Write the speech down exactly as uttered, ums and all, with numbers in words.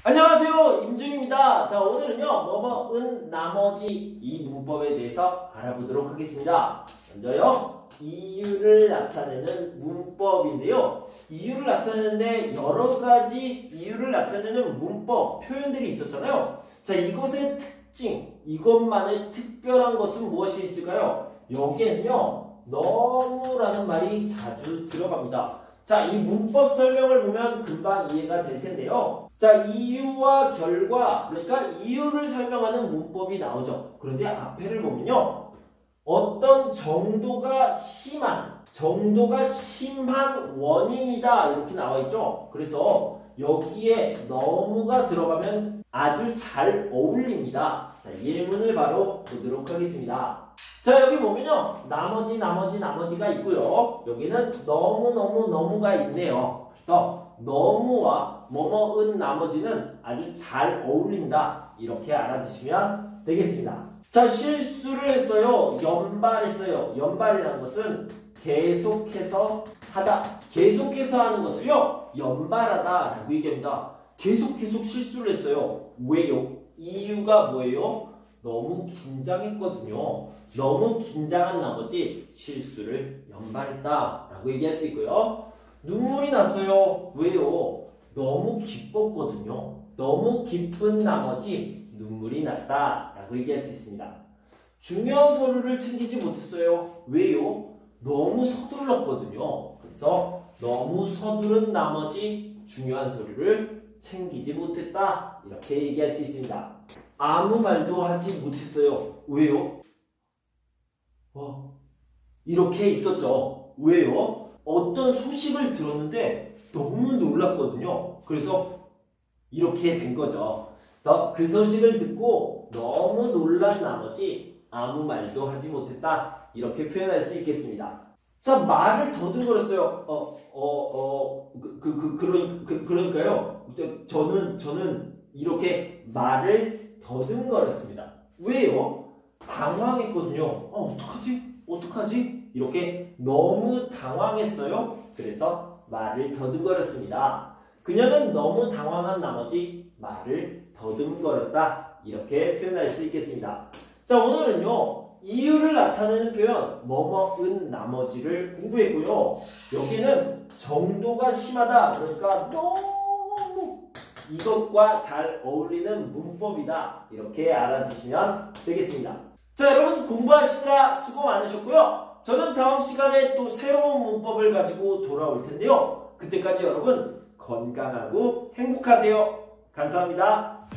안녕하세요, 임준입니다. 자, 오늘은요 뭐뭐은 나머지 이 문법에 대해서 알아보도록 하겠습니다. 먼저요 이유를 나타내는 문법인데요, 이유를 나타내는데 여러가지 이유를 나타내는 문법 표현들이 있었잖아요. 자, 이것의 특징, 이것만의 특별한 것은 무엇이 있을까요? 여기에는요 너무라는 말이 자주 들어갑니다. 자, 이 문법 설명을 보면 금방 이해가 될 텐데요. 자, 이유와 결과, 그러니까 이유를 설명하는 문법이 나오죠. 그런데 앞에를 보면요, 어떤 정도가 심한, 정도가 심한 원인이다 이렇게 나와 있죠. 그래서 여기에 너무가 들어가면 아주 잘 어울립니다. 자, 예문을 바로 보도록 하겠습니다. 자, 여기 보면요 나머지 나머지 나머지가 있고요, 여기는 너무너무 너무가 있네요. 그래서 너무와 뭐뭐은 나머지는 아주 잘 어울린다 이렇게 알아두시면 되겠습니다. 자, 실수를 했어요, 연발했어요. 연발이라는 것은 계속해서 하다, 계속해서 하는 것을요 연발하다 라고 얘기합니다. 계속 계속 실수를 했어요. 왜요? 이유가 뭐예요? 너무 긴장했거든요. 너무 긴장한 나머지 실수를 연발했다 라고 얘기할 수 있고요. 눈물이 났어요. 왜요? 너무 기뻤거든요. 너무 기쁜 나머지 눈물이 났다 라고 얘기할 수 있습니다. 중요한 서류를 챙기지 못했어요. 왜요? 너무 서둘렀거든요. 그래서 너무 서두른 나머지 중요한 서류를 챙기지 못했다 이렇게 얘기할 수 있습니다. 아무 말도 하지 못했어요. 왜요? 어, 이렇게 있었죠. 왜요? 어떤 소식을 들었는데 너무 놀랐거든요. 그래서 이렇게 된 거죠. 그래서 그 소식을 듣고 너무 놀란 나머지 아무 말도 하지 못했다 이렇게 표현할 수 있겠습니다. 자, 말을 더듬거렸어요. 어, 어, 어, 그, 그, 그, 그러, 그, 그러니까요. 저는, 저는 이렇게 말을 더듬거렸습니다. 왜요? 당황했거든요. 어, 어떡하지? 어떡하지? 이렇게 너무 당황했어요. 그래서 말을 더듬거렸습니다. 그녀는 너무 당황한 나머지 말을 더듬거렸다 이렇게 표현할 수 있겠습니다. 자, 오늘은요 이유를 나타내는 표현 뭐뭐은 나머지를 공부했고요. 여기는 정도가 심하다, 그러니까 너무 이것과 잘 어울리는 문법이다 이렇게 알아두시면 되겠습니다. 자, 여러분 공부하시느라 수고 많으셨고요. 저는 다음 시간에 또 새로운 문법을 가지고 돌아올 텐데요. 그때까지 여러분 건강하고 행복하세요. 감사합니다.